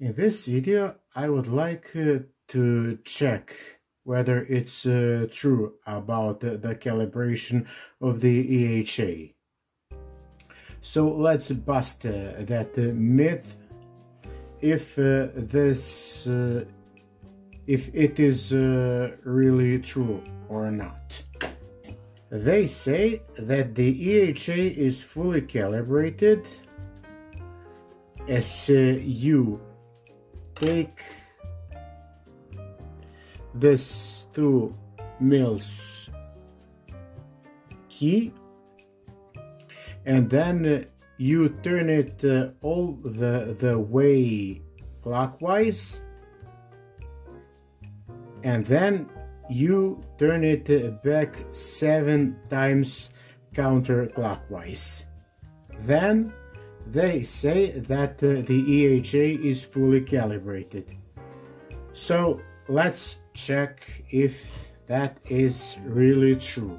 In this video, I would like to check whether it's true about the calibration of the EHA. So let's bust that myth if it is really true or not. They say that the EHA is fully calibrated as you take this 2 mils key and then you turn it all the way clockwise, and then you turn it back 7 times counterclockwise. Then they say that the EHA is fully calibrated. So let's check if that is really true.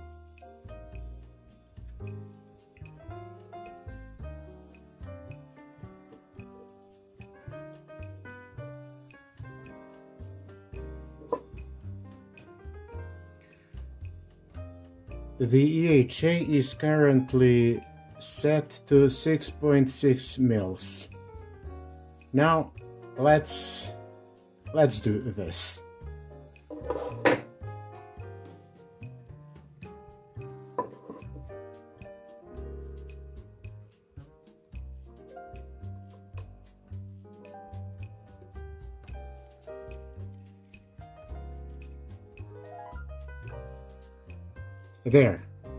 The EHA is currently set to 6.6 mils. Now let's do this. There.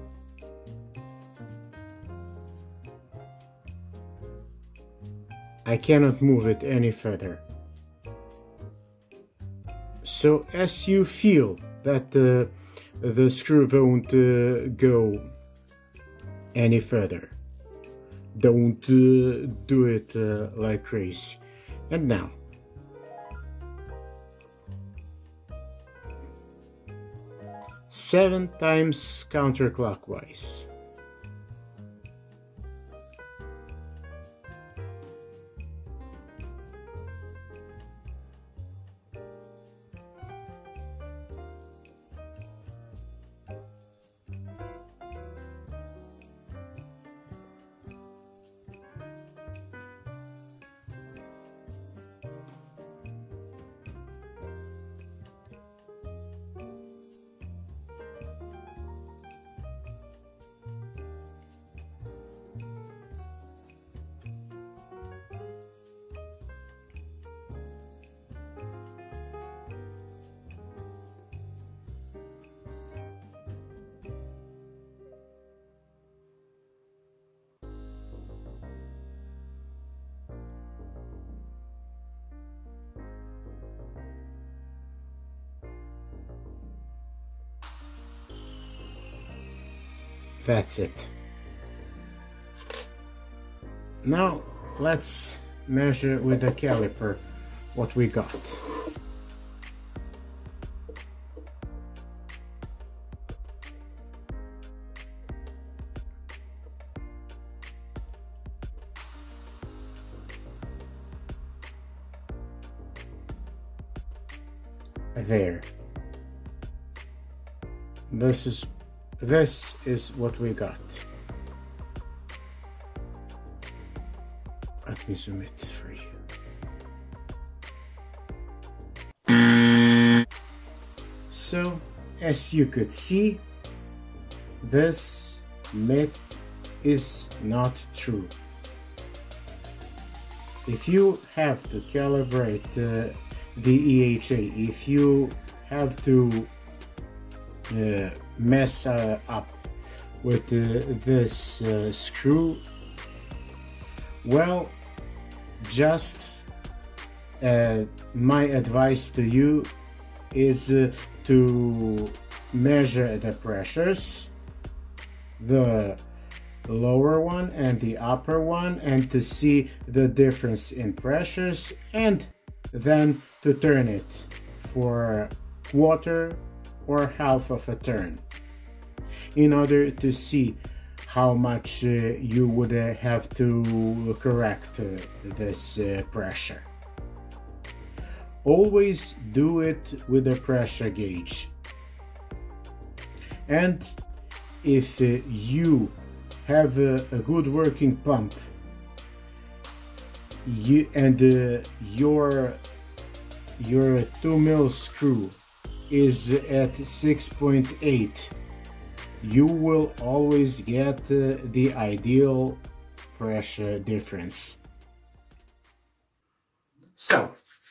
I cannot move it any further. So as you feel that the screw won't go any further, don't do it like crazy. And now, seven times counterclockwise. That's it. Now let's measure with the caliper what we got. There. This is what we got. Let me zoom it for you. So, as you could see, this myth is not true. If you have to calibrate the EHA, if you have to mess up with this screw, well, just my advice to you is to measure the pressures, the lower one and the upper one, and to see the difference in pressures, and then to turn it for quarter or half of a turn in order to see how much you would have to correct this pressure. always do it with a pressure gauge. And if you have a good working pump your 2mm screw is at 6.8, you will always get the ideal pressure difference. So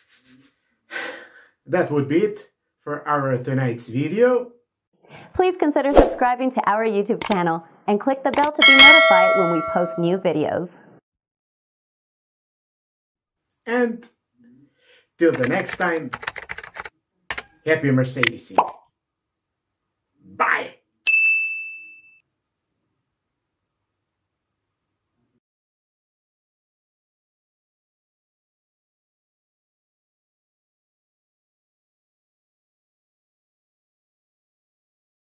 that would be it for our tonight's video. Please consider subscribing to our YouTube channel and click the bell to be notified when we post new videos. And till the next time, happy Mercedesing. Bye!